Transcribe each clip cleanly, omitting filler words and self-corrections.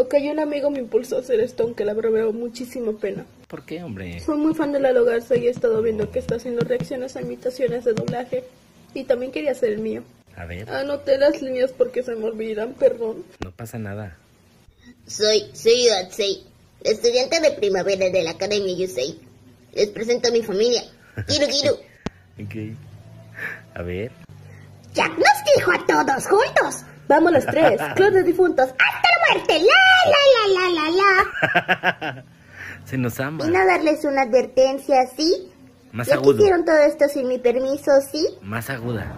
Ok, un amigo me impulsó a hacer esto, aunque la verdad me da muchísima pena. ¿Por qué, hombre? Soy muy fan de Lalo Garza y he estado viendo que está haciendo reacciones a imitaciones de doblaje. Y también quería hacer el mío. A ver. Anoté las líneas porque se me olvidan, perdón. No pasa nada. Soy Yuatsei, la estudiante de primavera de la Academia Yusei. Les presento a mi familia. Kiru. Ok. A ver. Jack nos dijo a todos juntos. Vamos los tres, clones difuntos. ¡Hasta la muerte! ¡La! Se nos ama. Vino a darles una advertencia, ¿sí? Más Ya agudo. hicieron todo esto sin mi permiso, ¿sí? Más aguda.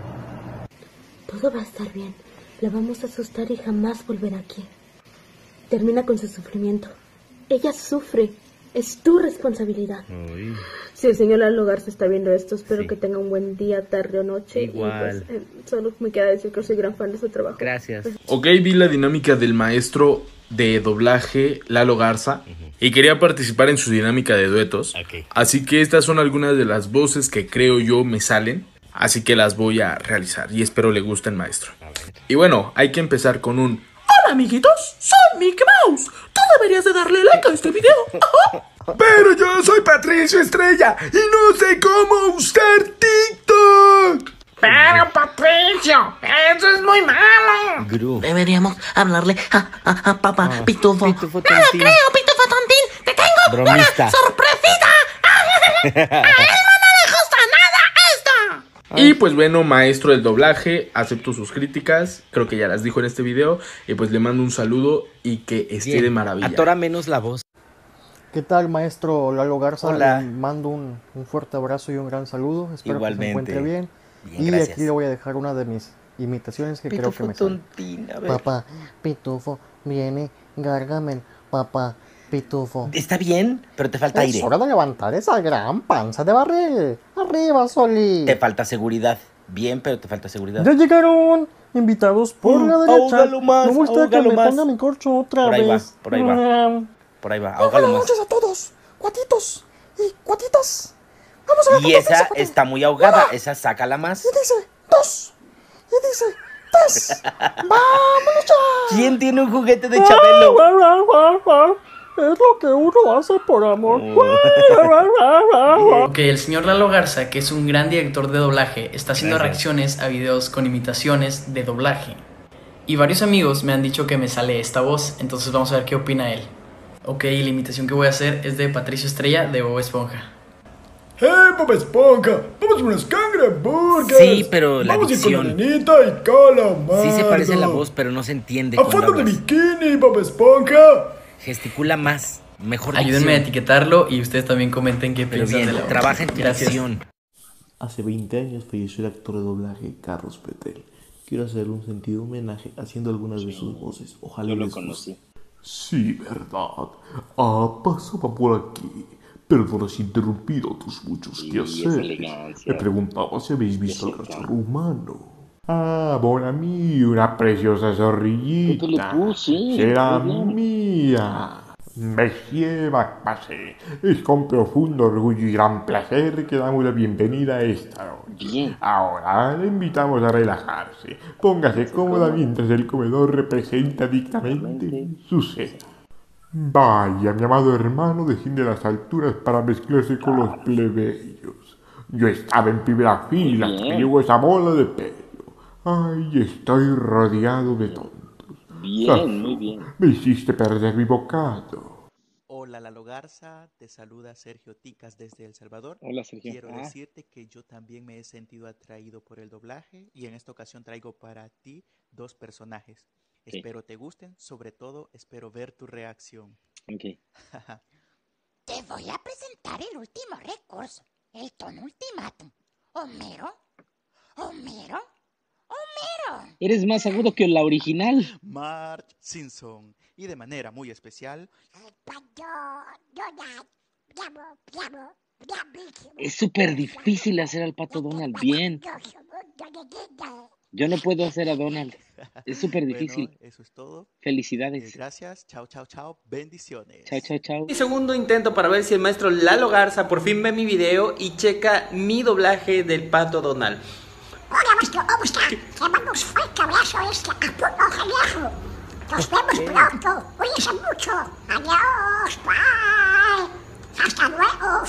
Todo va a estar bien. La vamos a asustar y jamás volverá aquí. Termina con su sufrimiento. Ella sufre. Es tu responsabilidad. Uy. Si el señor Lalo Garza está viendo esto, espero Sí. que tenga un buen día, tarde o noche. Igual. Y pues, solo me queda decir que soy gran fan de su trabajo. Gracias. Ok, vi la dinámica del maestro de doblaje Lalo Garza y quería participar en su dinámica de duetos. Ok. Así que estas son algunas de las voces que creo yo me salen. Así que las voy a realizar y espero le gusten, maestro. A ver. Y bueno, hay que empezar con un: hola amiguitos, soy Mickey Mouse. Tú deberías de darle like a este video. Pero yo soy Patricio Estrella y no sé cómo usar TikTok. Pero Patricio, eso es muy malo. Gru. Deberíamos hablarle a papá Pitufo. Pitufo ¡No lo Tontín. creo, Pitufo Tontín! ¡Te tengo Bromista. una sorpresita! ¡A él no le gusta nada esto! Y pues bueno, maestro del doblaje, acepto sus críticas, creo que ya las dijo en este video, y pues le mando un saludo y que esté Bien. de maravilla. Atora menos la voz. ¿Qué tal, maestro Lalo Garza? Hola. Le mando un fuerte abrazo y un gran saludo. Espero Igualmente. que se encuentre bien. Bien, Y gracias. aquí le voy a dejar una de mis imitaciones que creo que me sale. Tontín, a ver. Papá Pitufo viene Gargamel. Papá Pitufo. Está bien, pero te falta Es aire. hora de levantar esa gran panza de barril. Arriba, Soli. Te falta seguridad. Bien, pero te falta seguridad. Ya llegaron invitados por la derecha. ahógalo más, No gusta que ahógalo me más. ponga mi corcho otra Por ahí va, vez. por ahí va. Por ahí va, ahógalo más. Noches a todos, cuatitos y cuatitas. Vamos a ver Y cuánto esa pesa, está muy ahogada. Esa sácala más. Y dice, dos. Y dice, tres. ¡Vámonos ya! ¿Quién tiene un juguete de Chabelo? Es lo que uno hace por amor. Ok, el señor Lalo Garza, que es un gran director de doblaje, está haciendo Gracias. reacciones a videos con imitaciones de doblaje. Y varios amigos me han dicho que me sale esta voz, entonces vamos a ver qué opina él. Ok, la imitación que voy a hacer es de Patricio Estrella de Bob Esponja. ¡Hey, Bob Esponja! ¡Vamos a unas cangreburgers! Sí, pero la Vamos a ir con la dicción. nenita y calamardo. Sí se parece la voz, pero no se entiende ¡A cuando fondo de hablas. bikini, Bob Esponja! Gesticula más. Mejor Ayúdenme a dicción. etiquetarlo y ustedes también comenten qué Pero piensan bien, de la voz. trabaja en tu Gracias. dicción. Hace 20 años falleció el actor de doblaje Carlos Petel. Quiero hacerle un sentido homenaje haciendo algunas de sus voces. Ojalá les guste. Sí, verdad. Pasaba por aquí. Perdona si he interrumpido tus muchos quehaceres. Me preguntaba si habéis visto al cachorro humano. Bon ami, una preciosa zorrillita. Será mía. Monsieur Macpase, es con profundo orgullo y gran placer que damos la bienvenida a esta noche. Ahora le invitamos a relajarse. Póngase cómoda mientras el comedor representa dignamente su cena. Vaya, mi amado hermano, desciende a las alturas para mezclarse con los plebeyos. Yo estaba en primera fila hasta que llegó esa bola de pelo. Ay, estoy rodeado de tontos. Bien, muy bien. Me hiciste perder mi bocado. Hola Lalo Garza, te saluda Sergio Ticas desde El Salvador. Hola, Sergio. Quiero decirte que yo también me he sentido atraído por el doblaje y en esta ocasión traigo para ti dos personajes. Espero te gusten, sobre todo espero ver tu reacción. Ok. Te voy a presentar el último recurso, el tono ultimátum. Homero, Homero, Homero. Eres más agudo que la original. Marge Simpson. Y de manera muy especial, Es súper difícil hacer al Pato Donald bien. Yo no puedo hacer a Donald. Es súper difícil. Bueno, eso es todo. Felicidades. Gracias, chao, chao, chao, bendiciones. Chao, chao, chao. Mi segundo intento para ver si el maestro Lalo Garza por fin ve mi video y checa mi doblaje del Pato Donald. Hola, maestro, ¿cómo está? Le mando un fuerte abrazo a este Acapulco viejo. Nos vemos pronto. Cuídense mucho. Adiós. Bye. Hasta luego.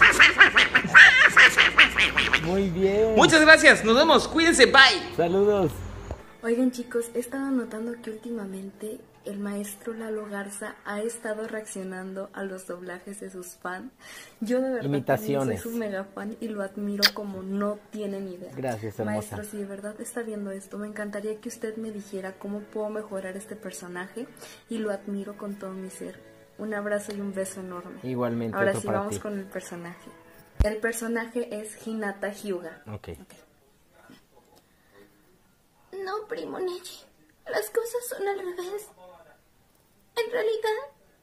Muy bien. Muchas gracias, nos vemos, cuídense, bye. Saludos. Oigan chicos, he estado notando que últimamente el maestro Lalo Garza ha estado reaccionando a los doblajes de sus fans. Yo de verdad Imitaciones. soy su mega fan y lo admiro como no tienen idea. Gracias, hermosa. Maestro, si de verdad está viendo esto, me encantaría que usted me dijera cómo puedo mejorar este personaje y lo admiro con todo mi ser. Un abrazo y un beso enorme. Igualmente. Ahora otro sí para vamos ti. con el personaje. El personaje es Hinata Hyuga. Ok. No, primo Neji. Las cosas son al revés. En realidad,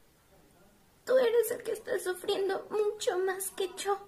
tú eres el que está sufriendo mucho más que yo.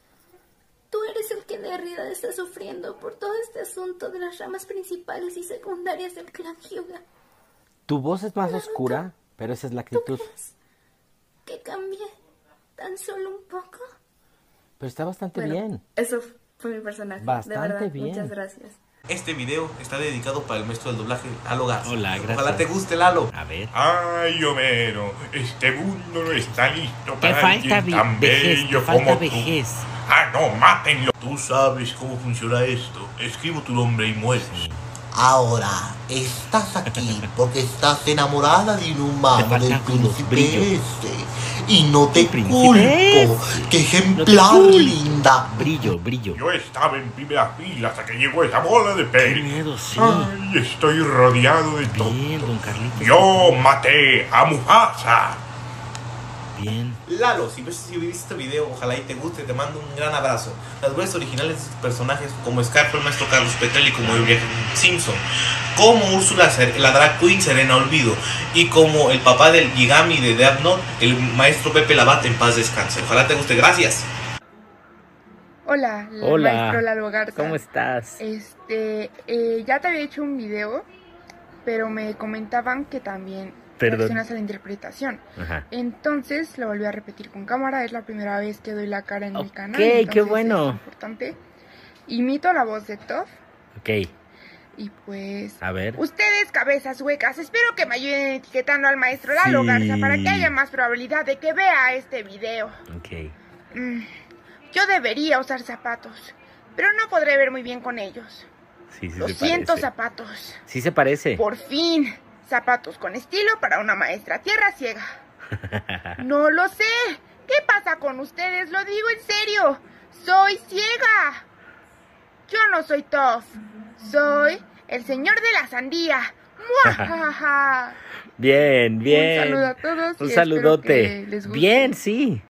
Tú eres el que de realidad está sufriendo por todo este asunto de las ramas principales y secundarias del clan Hyuga. Tu voz es más oscura, pero esa es la actitud. Que cambié tan solo un poco. Pero está bastante Bueno, bien. Eso fue mi personaje. Bastante de verdad, bien. Muchas gracias. Este video está dedicado para el maestro del doblaje, Lalo Garza. Hola, gracias. Ojalá te guste, Lalo. A ver. Ay, Homero, este mundo no está listo Te para falta alguien tan vejez, bello te falta como tú. vejez. Ah, no, mátenlo. Tú sabes cómo funciona esto. Escribo tu nombre y mueres. Ahora, estás aquí porque estás enamorada de un humano del príncipe este. Y no te culpo. ¡Qué ejemplar, linda! Brillo, brillo. Yo estaba en primera fila hasta que llegó esa bola de pez. Qué miedo, sí. Ay, estoy rodeado de todo. Bien, don Carlitos. Yo maté a Mufasa. Bien. Lalo, si viste este video, ojalá y te guste, te mando un gran abrazo. Las voces originales de estos personajes, como Scar, el maestro Carlos Petel y como el Simpson, como Úrsula, la drag queen Serena Olvido, y como el papá del Gigami de Death Note, el maestro Pepe Labate, en paz descanse. Ojalá te guste, gracias. Hola, Hola. maestro Lalo Garza. ¿Cómo estás? Ya te había hecho un video, pero me comentaban que también reaccionas a la interpretación. Ajá. Entonces lo volví a repetir con cámara. Es la primera vez que doy la cara en mi canal. qué entonces bueno. Es importante. Imito la voz de Toph. Ok. Y pues, A ver. ustedes, cabezas huecas, espero que me ayuden etiquetando al maestro Lalo Sí. Garza para que haya más probabilidad de que vea este video. Ok. Yo debería usar zapatos, pero no podré ver muy bien con ellos. Sí, sí Lo se siento, parece. zapatos. Sí se parece. Por fin, zapatos con estilo para una maestra tierra ciega. No lo sé. ¿Qué pasa con ustedes? Lo digo en serio. Soy ciega. Yo no soy Toph. Soy el señor de la sandía. ¡Muajaja! Bien, bien. Un saludo a todos. Un y saludote. espero que les guste. Bien, sí.